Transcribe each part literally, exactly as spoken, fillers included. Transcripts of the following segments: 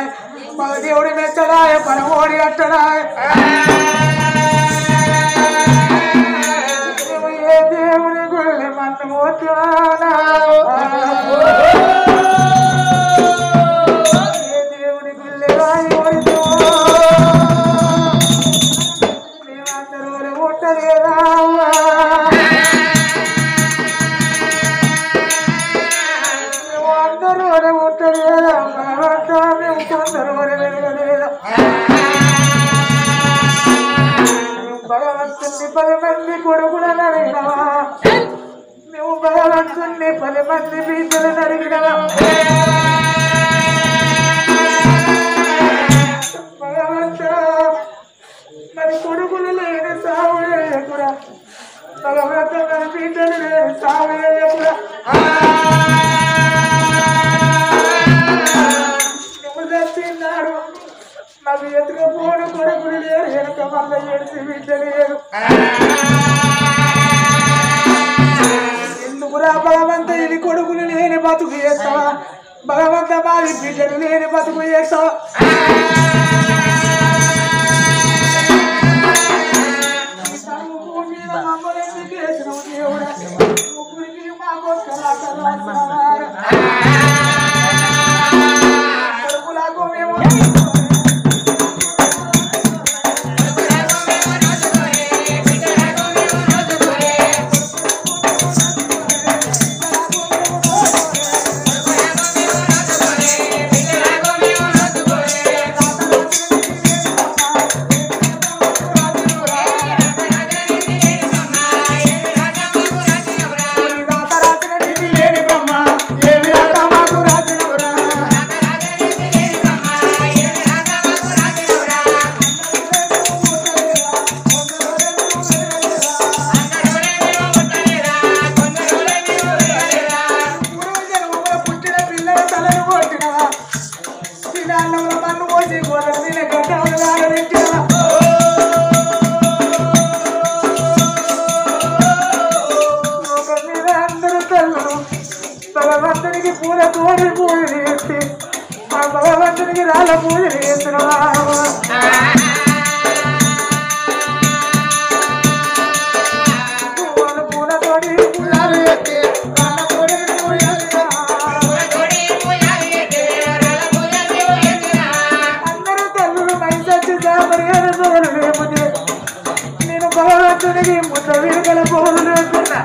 మగ దేవుడి మెచ్చడా పరమోడి అట్టడా ఏ దేవుని గుళ్ళి మన్ను పోతానా ఏ దేవుడి గుళ్ళి రాయి పోయితో మేమందరూ ముట్టలేదా అందరూ ముట్టలేదా మేము కొందరు వెలగలేదా భగవంతుని పది మంది కొడుకులను అడిగినవా మేము భగవంతుని పది మంది బీజలను అడిగినవా భగవంత మరి కొడుకులు లేని సాగు లేకురా భగవంత మరి బీజలు లేని సాగు లేకురా నువ్వు చచ్చిన్నాడు నాకు ఎత్తుకపోను కొడుకులు లేరు వెనక మళ్ళీ ఏడిసి బిడ్డ లేరు ఎందుకురా భగవంత ఇది కొడుకులు లేని బతుకు చేస్తావా భగవంత మాది బిడ్డలు లేని బతుకు చేస్తావా మమ్మల్ని చేసినావు దేవుడా ముగ్గురికి మాకు కొడుకులకు మేము భగవంతునికి పూల తోడి పూజలు చేస్తే ఆ భగవంతునికి రాళ్ళ పూజలు చేస్తున్నావా పూల తోడి పూజలు చేస్తే రాళ్ళ తోడి అందరూ తల్లులు మైసచ్చి మర్యాద తోడు లేకపోతే నేను భగవంతునికి ముద్ద విరుగల పూలు లేకున్నా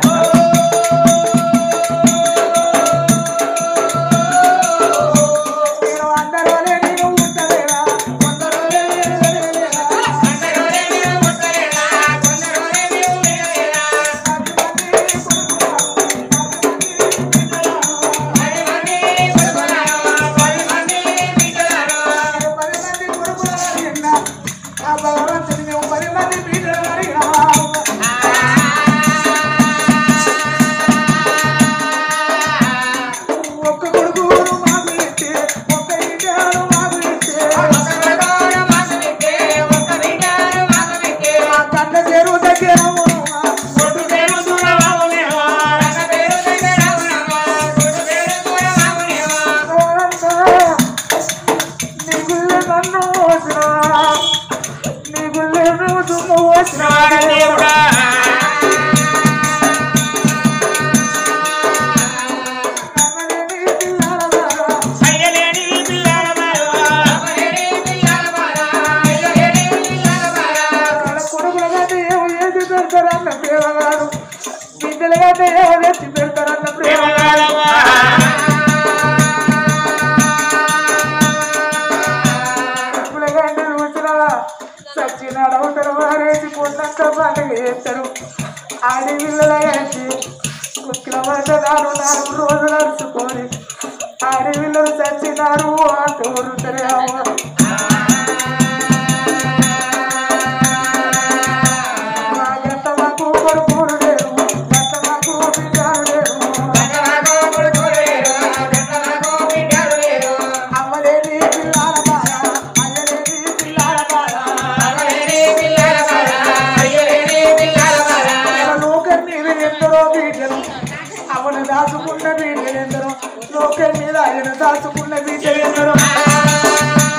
ఆడవిల్లలకి కుక్కిల పడ్డదారు నాలుగు రోజులు అరుచుకొని ఆడవిల్లలు చచ్చినారు అంటూరు గట్టమాకు కొడుకులు లేరు గట్టమాకు బిడ్డలు లేరు అమ్మలేని పిల్లల బాధ అయ్యలేని పిల్లల బాధ లోకం మీద ఎందరో బీజలు అవను దాచుకున్న బీజలు ఎందరో లోకం మీద ఆయన దాచుకున్న బీజలు ఎందరో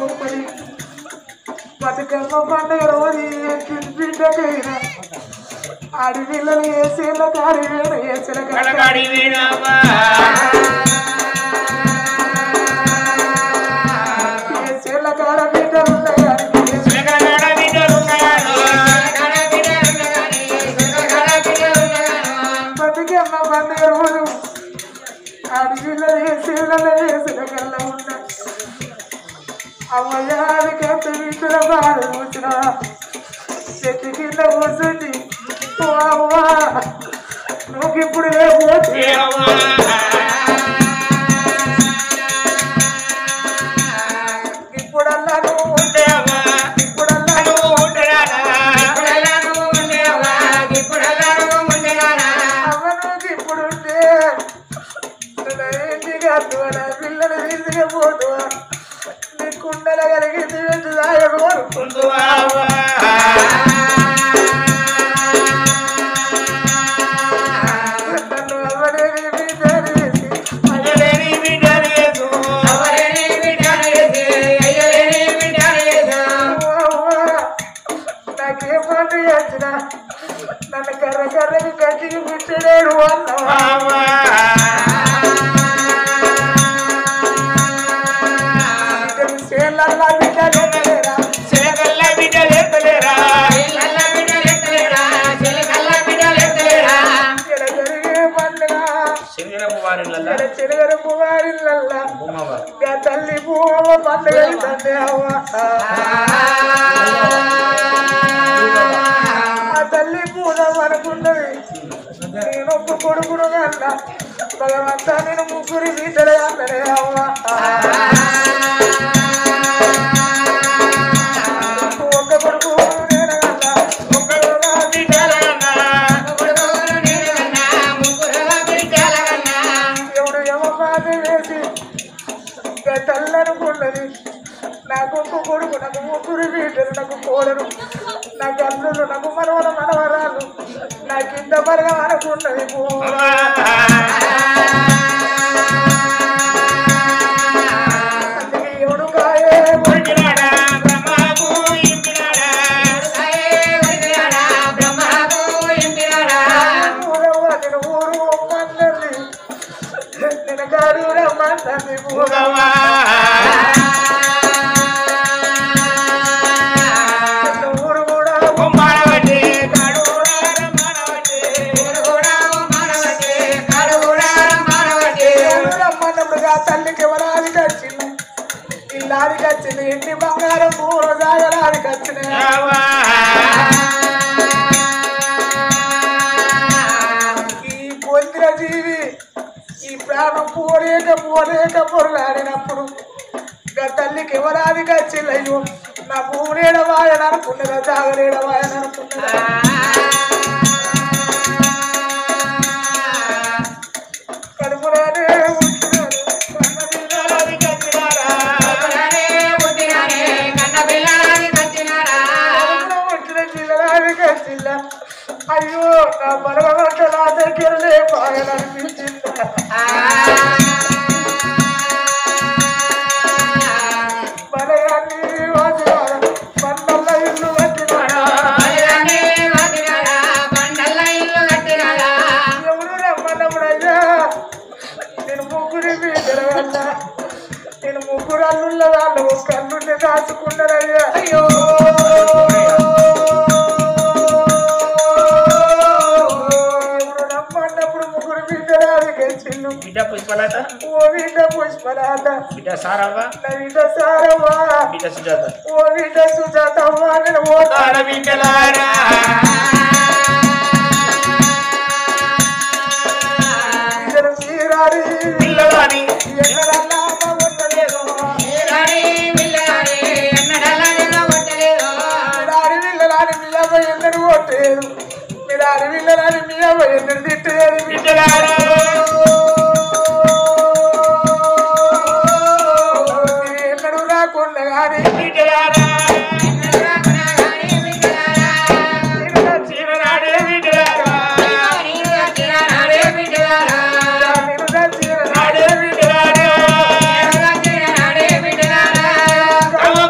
గొప్పది బతుకమ్మ పండుగ రోజు బిడ్డకైనా ఆడి పిల్లలు వేసేళ్ళ కాడి వేడు వేసిన కాడి వేసేళ్ళ కాడ బిడ్డలు ఉన్నాయి బతుకమ్మ పండుగ రోజు ఆడి పిల్లలు వేసేళ్ళ వేసిన కల్లా ఉన్నాయి అమ్మయానికి ఎంత వీటిలో బాధ కూర్చున్నా చెట్టు కింద కూర్చుంది అమ్మా నువ్వు ఇప్పుడు ఇప్పుడల్లా నువ్వు ఉంటే అమ్మా ఇప్పుడల్లా నువ్వు ఉంటే అమ్మ నువ్వు ఇప్పుడు ఉంటే ఇంటికి అద్దువా పిల్లలు తీసుకుపోతు నీ కుండల కలిగింది వెంట కోరుకుంటువా నాకేం పండు వచ్చిన నన్ను కర్ర కర్రకి కట్టికి పుట్టలేడు అన్నవా చేలల్లా బిడ్డలు ఎత్తలేరా చేలల్లా బిడ్డలు ఎత్తలేరా చెరగరిగే పండుగ చెరగర పువారిల్లల్లా తల్లి పూవ పండుగ తండ్రి అవ్వ ఆ తల్లి పూజం అనుకున్నది నేను ఒక్క కొడుకును కన్నా భగవంతా నేను ముగ్గురి బిడ్డలే అన్నదే అవ్వ ఒక్క కొడుకు నేను కన్నా ఒక్కడు నా బిడ్డల ఎవడు ఎవ బాధ వేసి తల్లనుకున్నది నాకు ఒక్క కొడుకు నాకు ముగ్గురు బిడ్డలు నాకు కోడలు నాకు అల్లులు నాకు మనవల మనవరాలు నాకు ఇంత మరగా అనుకున్నది అందుకే ఎవడు కాయే నేను ఊరు ఒమ్మన్నది నేను కాడు రమ్మన్నది తల్లికి ఎవరాదికి వచ్చింది ఇల్లాదికి వచ్చింది ఇంటి బంగారం పూల జాగరాదికి వచ్చినాయి ఈ పొందిన జీవి ఈ ప్రాణం పోలేక పోలేక పొరలాడినప్పుడు ఇంకా తల్లికి ఎవరాదికి వచ్చింది అయ్యో నా పూనేడ వాయని అనుకున్నదా జాగరేడ వాయని అనుకున్నదా కడుపులోనే అయ్యో నా బలవంత నా దగ్గరనే పాయాలనిపించింది బలయాన్ని పండల్ల ఇల్లు కట్టినాడా ఎవరు రమ్మన్నప్పుడు అయ్యా నేను ముగ్గురి బిడ్డల వల్ల నేను ముగ్గురు అల్లుళ్ళ వాళ్ళు కన్నుండి దాచుకున్నారయ్యా అయ్యో బిడ్డ పుష్పలత ఓ బిడ్డ పుష్పలత బిడ్డ సారవ్వ నా బిడ్డ సారవ్వ బిడ్డ సుజాత ఓ బిడ్డ సుజాత నేను ఓ తార బిడ్డలారా ఇద్దరు తీరారి పిల్లవాని ఎన్నడల్లా ఉండలేదు తీరారి పిల్లవాని ఎన్నడల్లా ఉండలేదు మీరారి పిల్లలాని మీ అవ్వ ఎన్నడు కొట్టలేదు మీరారి పిల్లలాని మీ అవ్వ ఎన్నడు తిట్టలేదు బిడ్డలారా Come on.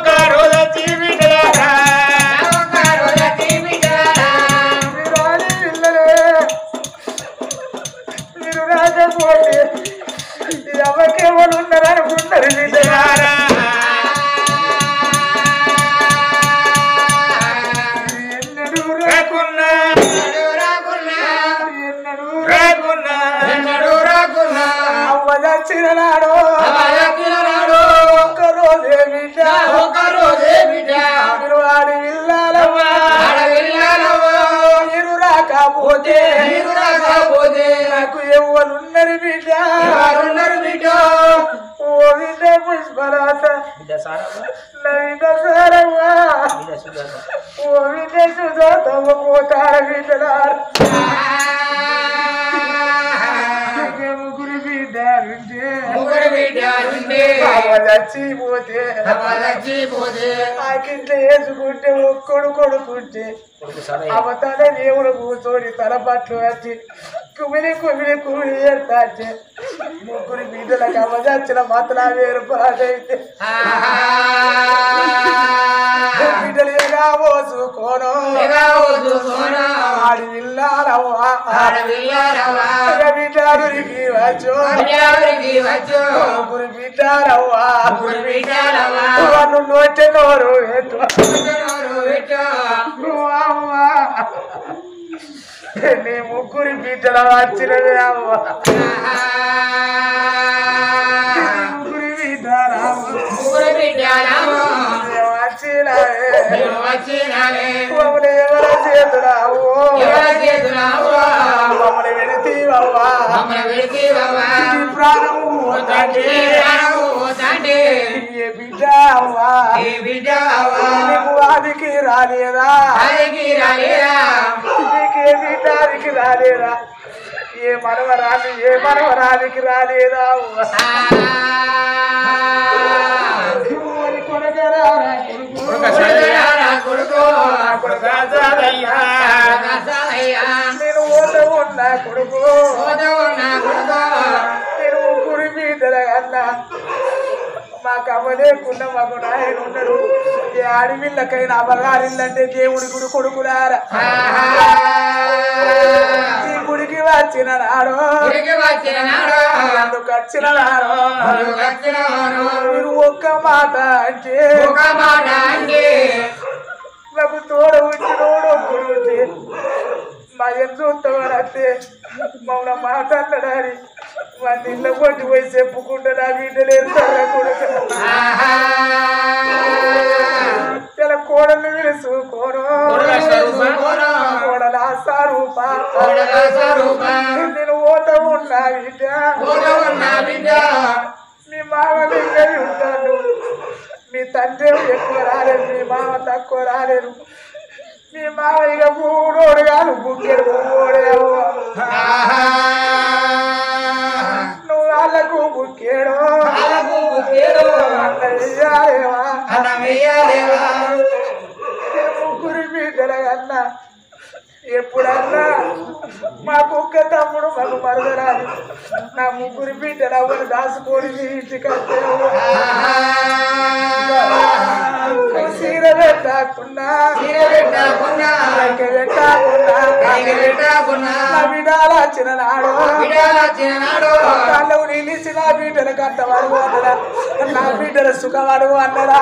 అవ్వకేమో ఉన్నారనుకుంటారు బిడ్డలారా ఎన్నడూ రాకున్నా ఎన్నడూ రాకున్నా ఎన్నడూ రాకున్నా అవ్వ దచ్చినాడు ఒక్క రోజే బిడ్డ ఒక్క రోజే బిడ్డ మీరు ఆడి వెళ్ళాలవ్వా మీరు రాకపోతే మీరు రాకపోతే నాకు ఎవరున్నారు బిడ్డ ఎవరున్నారు బిడ్డ ఓ బిడ్డ పుష్పరాత నవిత సారవ్వా ఓ బిడ్డ సుజాత పోతార బిడ్డలారు ముగ్గురు బిడ్డలుంటే ముగ్గురు బిడ్డలుంటే చచ్చిపోతే చచ్చిపోతే ఆకింత వేసుకుంటే ఒక్కడు కొడుకుంటే అవతల దేవుడు కూర్చొని తల పట్లు వచ్చి కుమిలి కుమిలి కుమిలి ఏర్తాంటే ముగ్గురు బిడ్డలకు అమ్మ చచ్చిన మాత్రం వేరు పాటైతే బిడ్డలు ఎగా పోసుకోను ఆడి విల్లారవ్వా బిడ్డకి వచ్చు ముగ్గురు బిడ్డారవ్వా వాళ్ళు నోటే నోరు అవ్వా నీ ముగ్గురి బిడ్డల వచ్చినవే అవ్వ ముగ్గురి బిడ్డలు వచ్చినవే మమ్మల్ని ఎవరు చేతురావు మమ్మల్ని వెళుతీవవ్వా ప్రాణము బిడ్డ అవ్వా నీకు ఆదికి రాలేదా నీకే బిడ్డానికి రాలేదా ఏ మనవరాలి ఏ మనవరాలికి రాలేదా నేను ఓట ఉన్నా కొడుకు నేను ముగ్గురి బిడ్డల అన్నా మాకు అవ్వలేకుండా మాకు నాయన ఉన్నాడు ఏ ఆడవిళ్ళకైనా అవ్వగారిల్లంటే దేవుడి గుడి కొడుకులారా ఈ గుడికి వచ్చిన నాడు అందుకు వచ్చిన నాడు మీరు ఒక్క మాట అంటే నాకు తోడ వచ్చినోడు ఒక్కడు ఉంటే మా ఎంత చూస్తామనంటే మమ్మల్ని మాట్లాడని మా నీళ్ళ కొట్టి పోయి చెప్పుకుంటే నా బిడ్డలేరు కొడుక ఇలా కోడలు విలుసుకోను కోడల స్వరూప నేను ఓట ఉన్నా బిడ్డ మీ మామ దగ్గర ఉంటాను మీ తండ్రి ఎక్కువ రాలేదు మీ మామ తక్కువ రాలేదు మీ మామ ఇక మూడోడు కాదు బుక్కెడు మూడోడే నువ్వు వాళ్ళకు బుక్కేడు ముగ్గురి బిడ్డల కన్నా ఎప్పుడన్నా మా కుక్క తమ్ముడు మాకు మరదరాలి నా ముగ్గురి బిడ్డలు అవ్వని దాచుకొని ఇంటికి సీర పెట్టకుండా నా బిడ్డలు వచ్చిన నాడు కళ్ళకు నిలిచి నా బిడ్డల కట్టవాడు అన్నదా నా బిడ్డల సుఖవాడు అన్నదా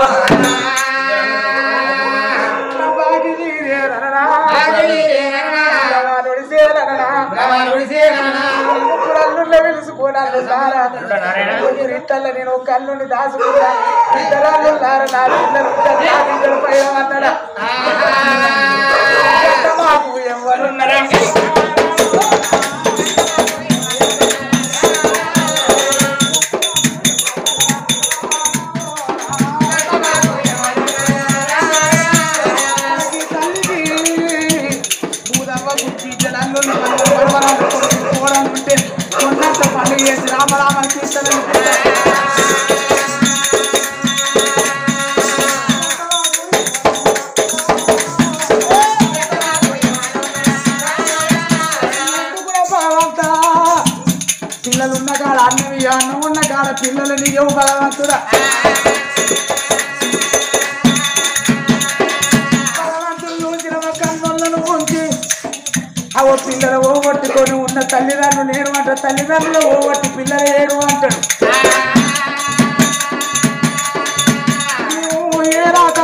పిలుచుకోనాలు సారా ఇట్టల్లో నేను ఒక కళ్ళుని దాచుకున్నా ఇద్దరాళ్ళు సారా నా పిల్లలు నా బిడ్డలు పైన అన్నడా మాకు ఎవరున్నారా పండుగ చేసి రామరామ కీర్తన పిల్లలు ఉన్న కాడ అన్నవి అన్నం ఉన్న కాడ పిల్లలు నీకేవు భగవంతుడా భగవంతుడు చూసిన కన్నులను ఉంచి ఓ పిల్లలు ఓగొట్టుకొని ఉన్న తల్లిదండ్రులు ఏడు అంటారు, తల్లిదండ్రులు ఓగొట్టి పిల్లలు ఏడు అంటాడు. ఏ రాక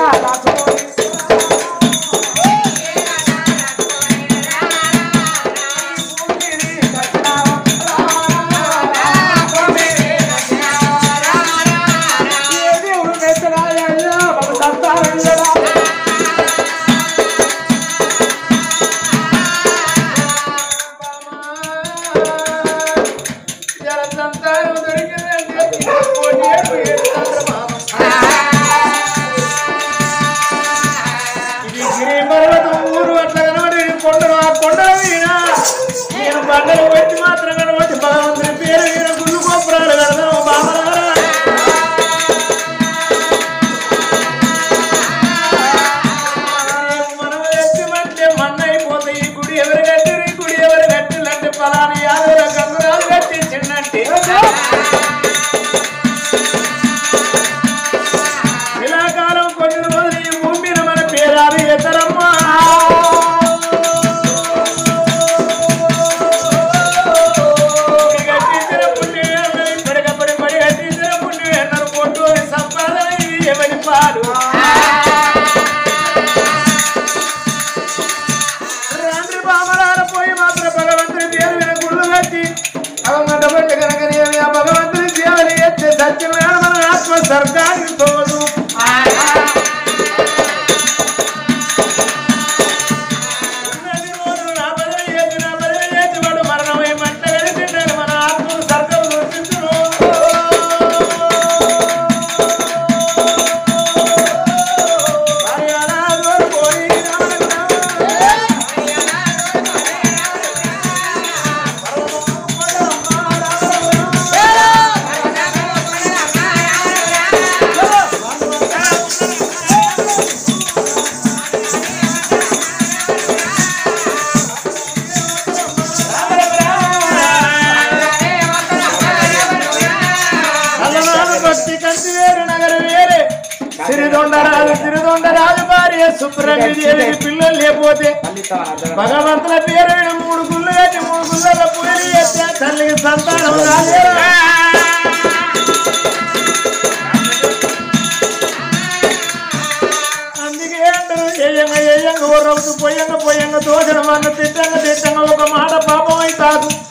బండలు పెట్టి మాత్రం కనబట్టి భగవంతుని పేరు వీర గుళ్ళు గోపురాలు కడదాం బామలారా. మనం ఎత్తిమంటే మన్నైపోతాయి. ఈ గుడి ఎవరు కట్టిరు, ఈ గుడి ఎవరు కట్టిలంటే ఫలాని యాదవ గంగురాలు కట్టించిందంటే శిలాకాలం కొన్ని రోజులు ఈ భూమి మీద మన పేరాలు ఎత్తరమ్మా. రాత్రి బామలార పోయి మాత్రం భగవంతుని దేవుని గుళ్ళు కట్టి అవన్నటువంటి కనుక ఆ భగవంతుని దేవుని ఎత్తే సత్యమైన మన ఆత్మ స్వర్గానికి తోడు. ఉన్నది రోజు నా బదులు చేసి నా బదులు చేసి వాడు మరణమై మంట కలిసిందని మన ఆత్మను స్వర్గం చూపించును. సిరిదొండరాజు సిరిదొండరాజు భార్య సుబ్రహ్మణ్యదేవికి పిల్లలు లేకపోతే భగవంతుల పేరు మూడు గుళ్ళు కట్టి మూడు గుళ్ళలో పూజలు చేస్తే తల్లికి సంతానం రాలేదు. అందుకే అంటారు ఏయంగా ఏయంగా ఓ రౌతు పొయ్యంగా పొయ్యంగా దోషణ అన్న తిట్టంగా తిట్టంగా ఒక మాట పాపం అయి తాకు